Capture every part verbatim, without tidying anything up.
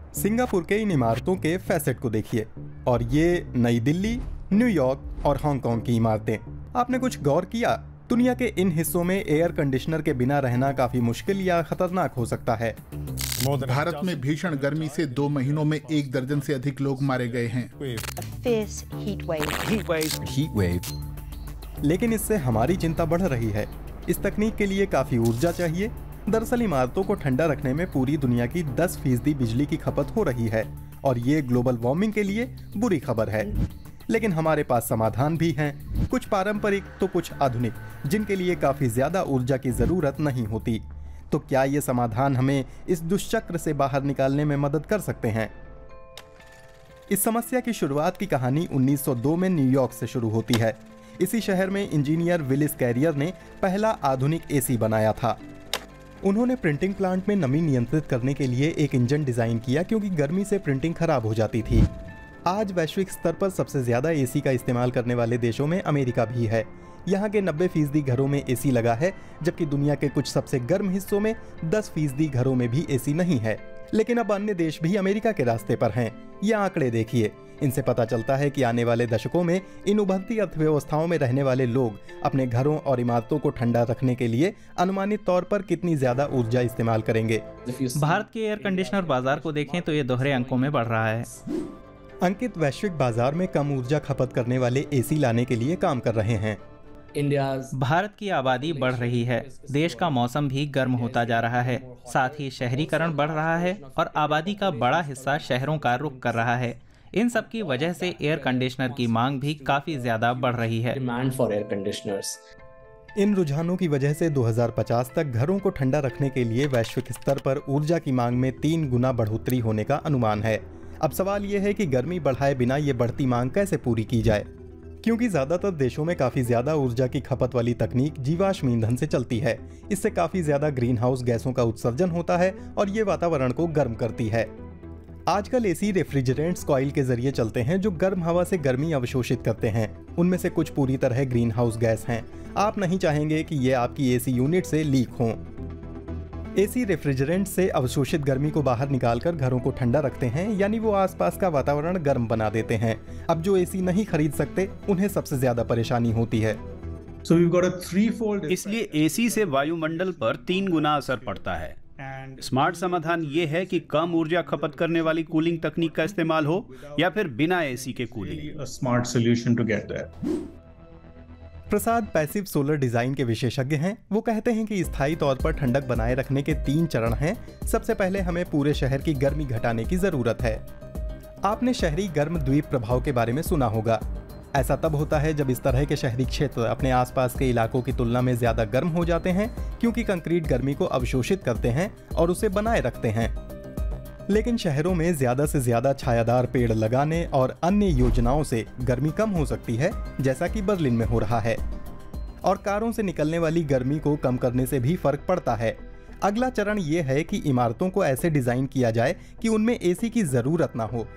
Singapore के इन इमारतों के फैसेट को देखिए और ये नई दिल्ली, न्यूयॉर्क और हांगकांग की इमारतें। आपने कुछ गौर किया? दुनिया के इन हिस्सों में एयर कंडीशनर के बिना रहना काफी मुश्किल या खतरनाक हो सकता है। भारत में भीषण गर्मी से दो महीनों में एक दर्जन से अधिक लोग मारे गए हैं। Heat wave. लेकिन इससे हमारी चिंता बढ़ रही है। इस तकनीक के लिए काफी ऊर्जा चाहिए। दरअसल इमारतों को ठंडा रखने में पूरी दुनिया की दस फीसदी बिजली की खपत हो रही है और ये ग्लोबल वार्मिंग के लिए बुरी खबर है। लेकिन हमारे पास समाधान भी हैं, कुछ पारंपरिक तो कुछ आधुनिक, जिनके लिए काफी ज्यादा ऊर्जा की जरूरत नहीं होती। तो क्या ये समाधान हमें इस दुष्चक्र से बाहर निकालने में मदद कर सकते हैं? इस समस्या की शुरुआत की कहानी उन्नीस सौ दो में न्यूयॉर्क से शुरू होती है। इसी शहर में इंजीनियर विलिस कैरियर ने पहला आधुनिक एसी बनाया था। उन्होंने प्रिंटिंग प्लांट में नमी नियंत्रित करने के लिए एक इंजन डिजाइन किया, क्योंकि गर्मी से प्रिंटिंग खराब हो जाती थी। आज वैश्विक स्तर पर सबसे ज्यादा एसी का इस्तेमाल करने वाले देशों में अमेरिका भी है। यहाँ के नब्बे फीसदी घरों में एसी लगा है, जबकि दुनिया के कुछ सबसे गर्म हिस्सों में दस फीसदी घरों में भी एसी नहीं है। लेकिन अब अन्य देश भी अमेरिका के रास्ते पर हैं। ये आंकड़े देखिए, इनसे पता चलता है कि आने वाले दशकों में इन उभरती अर्थव्यवस्थाओं में रहने वाले लोग अपने घरों और इमारतों को ठंडा रखने के लिए अनुमानित तौर पर कितनी ज्यादा ऊर्जा इस्तेमाल करेंगे। भारत के एयर कंडीशनर बाजार को देखें तो ये दोहरे अंकों में बढ़ रहा है। अंकित वैश्विक बाजार में कम ऊर्जा खपत करने वाले एसी लाने के लिए काम कर रहे हैं। भारत की आबादी बढ़ रही है, देश का मौसम भी गर्म होता जा रहा है, साथ ही शहरीकरण बढ़ रहा है और आबादी का बड़ा हिस्सा शहरों का रुख कर रहा है। इन सब की वजह से एयर कंडीशनर की मांग भी काफी ज्यादा बढ़ रही है। इन रुझानों की वजह से दो हज़ार पचास तक घरों को ठंडा रखने के लिए वैश्विक स्तर पर ऊर्जा की मांग में तीन गुना बढ़ोतरी होने का अनुमान है। अब सवाल यह है कि गर्मी बढ़ाए बिना ये बढ़ती मांग कैसे पूरी की जाए, क्योंकि ज्यादातर देशों में काफी ज्यादा ऊर्जा की खपत वाली तकनीक जीवाश्म ईंधन से चलती है। इससे काफी ज्यादा ग्रीन हाउस गैसों का उत्सर्जन होता है और ये वातावरण को गर्म करती है। आजकल एसी रेफ्रिजरेंट्स कॉइल के जरिए चलते हैं, जो गर्म हवा से गर्मी अवशोषित करते हैं। उनमें से कुछ पूरी तरह ग्रीन हाउस गैस हैं। आप नहीं चाहेंगे कि ये आपकी एसी यूनिट से लीक हों। एसी रेफ्रिजरेंट से अवशोषित गर्मी को बाहर निकालकर घरों को ठंडा रखते हैं, यानी वो आसपास का वातावरण गर्म बना देते हैं। अब जो एसी नहीं खरीद सकते, उन्हें सबसे ज्यादा परेशानी होती है। इसलिए एसी से वायुमंडल पर तीन गुना असर पड़ता है। स्मार्ट समाधान ये है कि कम ऊर्जा खपत करने वाली कूलिंग तकनीक का इस्तेमाल हो या फिर बिना एसी के cooling. Smart solution to get that. Prasad passive solar design के विशेषज्ञ हैं। वो कहते हैं कि स्थायी तौर पर ठंडक बनाए रखने के तीन चरण हैं। सबसे पहले हमें पूरे शहर की गर्मी घटाने की जरूरत है। आपने शहरी गर्म द्वीप प्रभाव के बारे में सुना होगा। ऐसा तब होता है जब इस तरह के शहरी क्षेत्र अपने आसपास के इलाकों की तुलना में ज्यादा गर्म हो जाते हैं, क्योंकि कंक्रीट गर्मी को अवशोषित करते हैं और उसे बनाए रखते हैं। लेकिन शहरों में ज्यादा से ज्यादा छायादार पेड़ लगाने और अन्य योजनाओं से गर्मी कम हो सकती है, जैसा कि बर्लिन में हो रहा है। और कारों से निकलने वाली गर्मी को कम करने से भी फर्क पड़ता है। अगला चरण ये है कि इमारतों को ऐसे डिजाइन किया जाए कि उनमें एसी की जरूरत ना हो।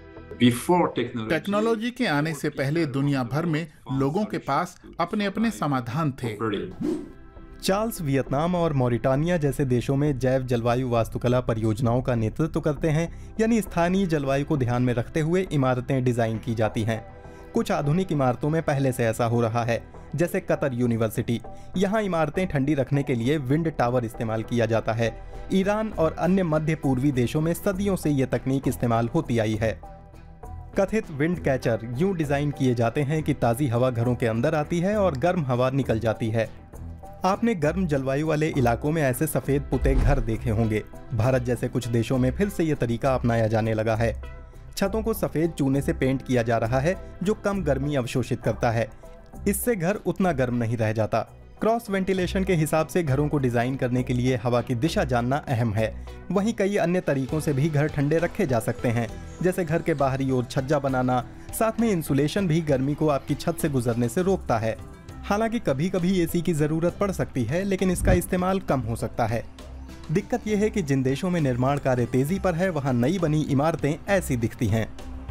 टेक्नोलॉजी के आने से पहले दुनिया भर में लोगों के पास अपने अपने समाधान थे। चार्ल्स वियतनाम और मॉरिटानिया जैसे देशों में जैव जलवायु वास्तुकला परियोजनाओं का नेतृत्व करते हैं, यानी स्थानीय जलवायु को ध्यान में रखते हुए इमारतें डिजाइन की जाती हैं। कुछ आधुनिक इमारतों में पहले से ऐसा हो रहा है, जैसे कतर यूनिवर्सिटी। यहाँ इमारतें ठंडी रखने के लिए विंड टावर इस्तेमाल किया जाता है। ईरान और अन्य मध्य पूर्वी देशों में सदियों से ये तकनीक इस्तेमाल होती आई है। कथित विंड कैचर यूं डिजाइन किए जाते हैं कि ताज़ी हवा घरों के अंदर आती है और गर्म हवा निकल जाती है। आपने गर्म जलवायु वाले इलाकों में ऐसे सफेद पुते घर देखे होंगे। भारत जैसे कुछ देशों में फिर से ये तरीका अपनाया जाने लगा है। छतों को सफेद चूने से पेंट किया जा रहा है, जो कम गर्मी अवशोषित करता है। इससे घर उतना गर्म नहीं रह जाता। क्रॉस वेंटिलेशन के हिसाब से घरों को डिजाइन करने के लिए हवा की दिशा जानना अहम है। वहीं कई अन्य तरीकों से भी घर ठंडे रखे जा सकते हैं, जैसे घर के बाहरी ओर छज्जा बनाना। साथ में इंसुलेशन भी गर्मी को आपकी छत से गुजरने से रोकता है। हालांकि कभी कभी एसी की जरूरत पड़ सकती है, लेकिन इसका इस्तेमाल कम हो सकता है। दिक्कत यह है कि जिन देशों में निर्माण कार्य तेजी पर है, वहां नई बनी इमारतें ऐसी दिखती हैं।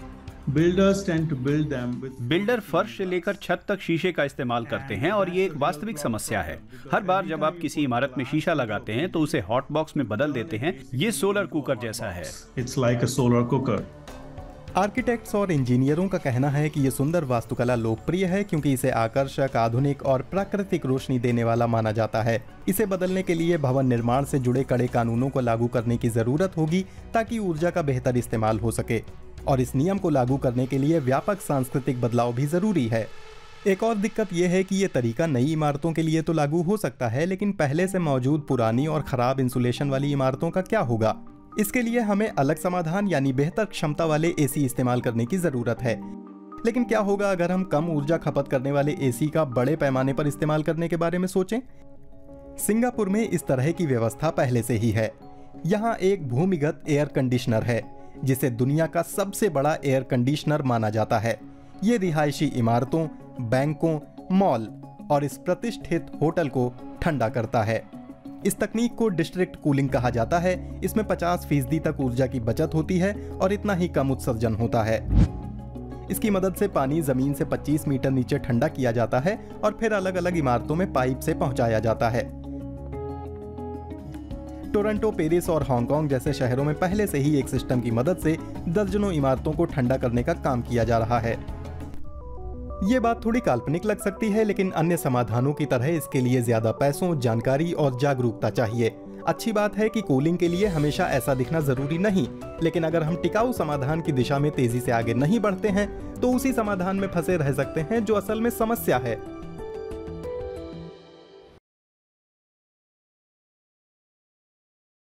Builders tend to build them with builder फर्श से लेकर छत तक शीशे का इस्तेमाल करते हैं और ये एक वास्तविक समस्या है। हर बार जब आप किसी इमारत में शीशा लगाते हैं तो उसे हॉट बॉक्स में बदल देते हैं। ये सोलर कुकर जैसा है। It's like a solar cooker. Architects और इंजीनियरों का कहना है कि ये सुंदर वास्तुकला लोकप्रिय है क्योंकि इसे आकर्षक, आधुनिक और प्राकृतिक रोशनी देने वाला माना जाता है। इसे बदलने के लिए भवन निर्माण से जुड़े कड़े कानूनों को लागू करने की जरूरत होगी ताकि ऊर्जा का बेहतर इस्तेमाल हो सके, और इस नियम को लागू करने के लिए व्यापक सांस्कृतिक बदलाव भी जरूरी है। एक और दिक्कत यह है कि ये तरीका नई इमारतों के लिए तो लागू हो सकता है, लेकिन पहले से मौजूद पुरानी और खराब इंसुलेशन वाली इमारतों का क्या होगा? इसके लिए हमें अलग समाधान यानी बेहतर क्षमता वाले एसी इस्तेमाल करने की जरूरत है। लेकिन क्या होगा अगर हम कम ऊर्जा खपत करने वाले एसी का बड़े पैमाने पर इस्तेमाल करने के बारे में सोचें? सिंगापुर में इस तरह की व्यवस्था पहले से ही है। यहाँ एक भूमिगत एयर कंडीशनर है जिसे दुनिया का सबसे बड़ा एयर कंडीशनर माना जाता है। ये रिहायशी इमारतों, बैंकों, मॉल और इस प्रतिष्ठित होटल को ठंडा करता है। इस तकनीक को डिस्ट्रिक्ट कूलिंग कहा जाता है। इसमें पचास फीसदी तक ऊर्जा की बचत होती है और इतना ही कम उत्सर्जन होता है। इसकी मदद से पानी जमीन से पच्चीस मीटर नीचे ठंडा किया जाता है और फिर अलग अलग इमारतों में पाइप से पहुंचाया जाता है। टोरंटो, पेरिस और हांगकांग जैसे शहरों में पहले से ही एक सिस्टम की मदद से दर्जनों इमारतों को ठंडा करने का काम किया जा रहा है। ये बात थोड़ी काल्पनिक लग सकती है, लेकिन अन्य समाधानों की तरह इसके लिए ज्यादा पैसों, जानकारी और जागरूकता चाहिए। अच्छी बात है कि कूलिंग के लिए हमेशा ऐसा दिखना जरूरी नहीं, लेकिन अगर हम टिकाऊ समाधान की दिशा में तेजी से आगे नहीं बढ़ते हैं तो उसी समाधान में फंसे रह सकते हैं जो असल में समस्या है।